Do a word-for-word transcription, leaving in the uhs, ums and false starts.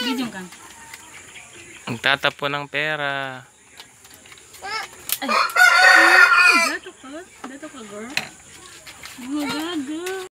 Video ka. Ang tatapon ng pera. Ay. Dato ka. Dato ka, girl. Oh, gaga.